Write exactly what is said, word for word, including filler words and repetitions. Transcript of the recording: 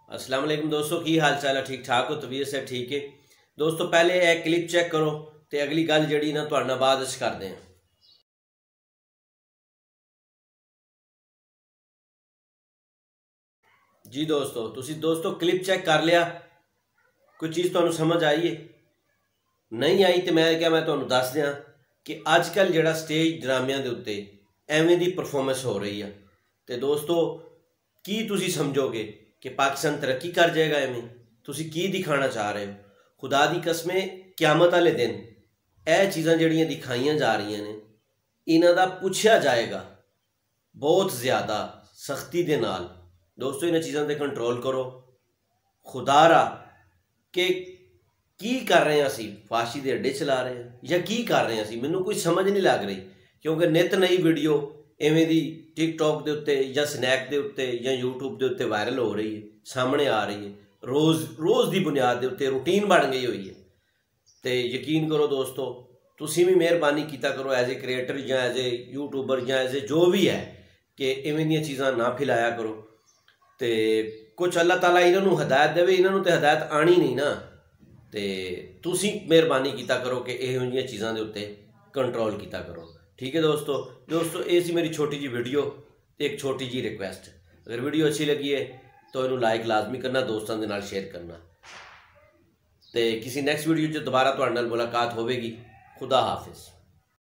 अस्सलाम वालेकुम दोस्तों, की हाल चाल है? ठीक ठाक हो? तबीयत से ठीक है दोस्तों। पहले एक क्लिप चेक करो तो अगली गल जी ना तुहाडे नाल बाद च करदे हैं। जी दोस्तों, तुसी दोस्तों क्लिप चेक कर लिया? कोई चीज़ तुहानू समझ आई है? नहीं आई तो मैं क्या मैं तुहानू दस दियां कि अजकल जिहड़ा स्टेज ड्रामिਆਂ ਦੇ ਉੱਤੇ ਐਵੇਂ ਦੀ परफॉर्मेंस हो रही है। तो दोस्तों की तुसी समझोगे कि पाकिस्तान तरक्की कर जाएगा? एवं तुसी की दिखाना चाह रहे हो? खुदा दी कसमें क्यामत वाले दिन यह चीज़ां जिहड़ियां दिखाईयां जा रही ने इन्हां दा पुछया जाएगा बहुत ज़्यादा सख्ती दे नाल। दोस्तों इन्हां चीज़ों पर कंट्रोल करो खुदारा कि की कर रहे हैं असी, फाशी के अड्डे चला रहे हैं या की कर रहे हैं असी? मैनू कोई समझ नहीं लग रही, क्योंकि नित नई वीडियो इवें दी टिकटॉक के उत्ते या स्नैक के उत्ते या यूट्यूब के उत्ते वायरल हो रही है, सामने आ रही है। रोज़ रोज़ की बुनियाद के उत्ते रूटीन बन गई हुई है। तो यकीन करो दोस्तों, तुसी भी मेहरबानी कीता करो एज ए क्रिएटर या एज ए यूट्यूबर या एज ए जो भी है कि इवें दी चीज़ां ना फैलाया करो। तो कुछ अल्लाह ताला इन्होंने हदायत देवे, इन्होंने तो हदायत आनी नहीं ना। तो तुसी मेहरबानी कीता करो कि इहो जिहियां चीज़ां दे उत्ते कंट्रोल कीता करो। ठीक है दोस्तों दोस्तों ये सी मेरी छोटी जी वीडियो, एक छोटी जी रिक्वेस्ट। अगर वीडियो अच्छी लगी है तो इन्हू लाइक लाजमी करना, दोस्तों के नाल शेयर करना। तो किसी नैक्सट वीडियो च दोबारा तुहाडे नाल मुलाकात होवेगी। खुदा हाफिज़।